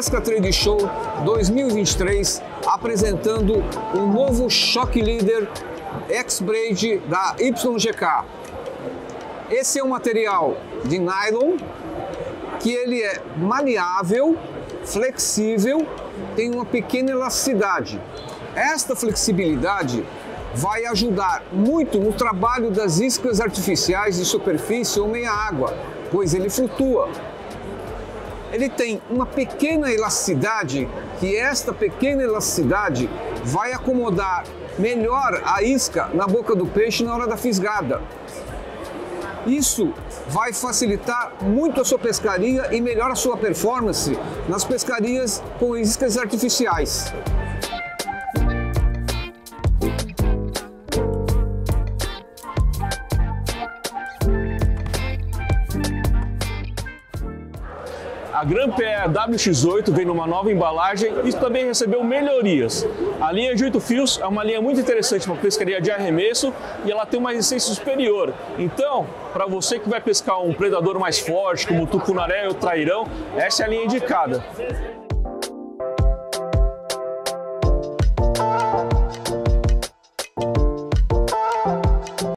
Pesca Trade Show 2023, apresentando o novo Shock Leader X-Braid da YGK. Esse é um material de nylon, que ele é maleável, flexível, tem uma pequena elasticidade. Esta flexibilidade vai ajudar muito no trabalho das iscas artificiais de superfície ou meia água, pois ele flutua. Ele tem uma pequena elasticidade, que esta pequena elasticidade vai acomodar melhor a isca na boca do peixe na hora da fisgada. Isso vai facilitar muito a sua pescaria e melhora a sua performance nas pescarias com iscas artificiais. A Grandpé WX8 vem numa nova embalagem e também recebeu melhorias. A linha de 8 fios é uma linha muito interessante para pescaria de arremesso e ela tem uma resistência superior. Então, para você que vai pescar um predador mais forte, como o tucunaré ou o trairão, essa é a linha indicada.